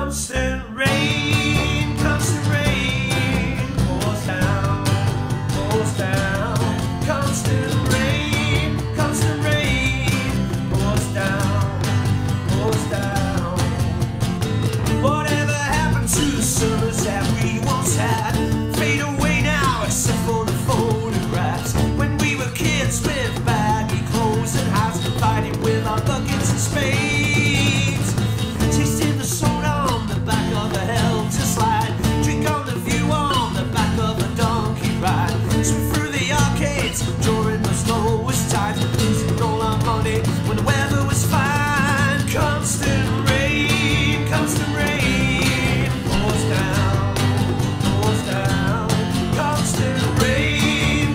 Constant rain pours down, pours down. Constant rain pours down, pours down. Whatever happened to the summers that we once had? Fade away now, except for the photographs. When we were kids with baggy clothes and hats, fighting with our buckets and spades, tasting the soda on the back of a helter slide, drink on the view on the back of a donkey ride, swim through the arcades during those lowest times, losing all our money when the weather was fine. Constant rain pours down, pours down. Constant rain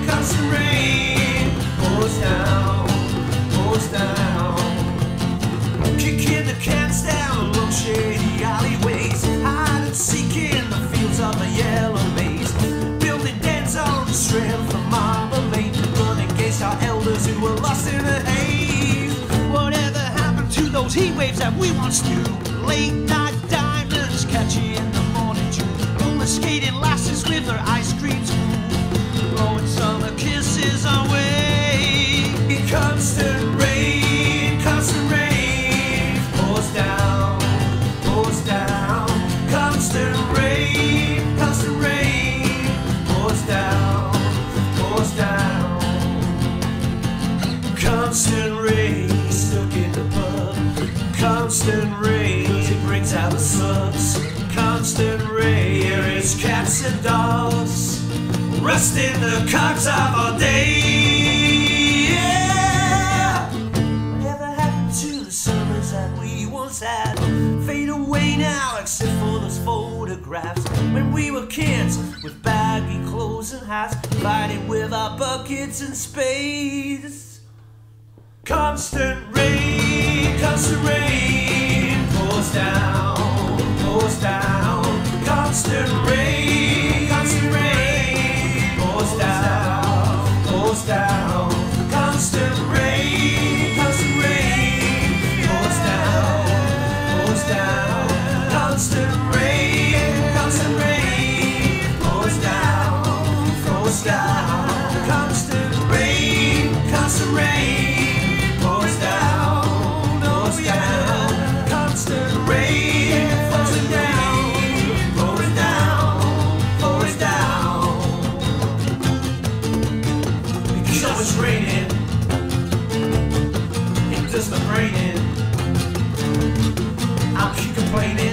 pours down, pours down. Kicking the cans down along shady alleyways, hide and seek in the fields of a yellow maze, building dens on the strand from marmalade, running against our elders who were lost in the haze. Whatever happened to those heat waves that we once knew? Late night diamonds catchy in the morning dew, roller skating lasses with their ice cream spoon, blowing summer kisses away. Constant rain pours down, pours down. Constant rain pours down, pours down. Constant rain stuck in the pub. Constant rain, it brings out the slugs. Constant rain, here is cats and dogs, rusting the cogs of our day. Yeah. Whatever happened to the summers that we once had? Fade away now, except for those photographs. When we were kids with baggy clothes and hats, fighting with our buckets and spades. Constant rain pours down, pours down. Constant rain pours down, pours down. Constant rain pours down, pours down. Constant rain pours down, pours down. Constant rain pours down, pours down. Constant rain pours down, pours down, pours down. Because it's raining, it does not raining. I'll keep complaining.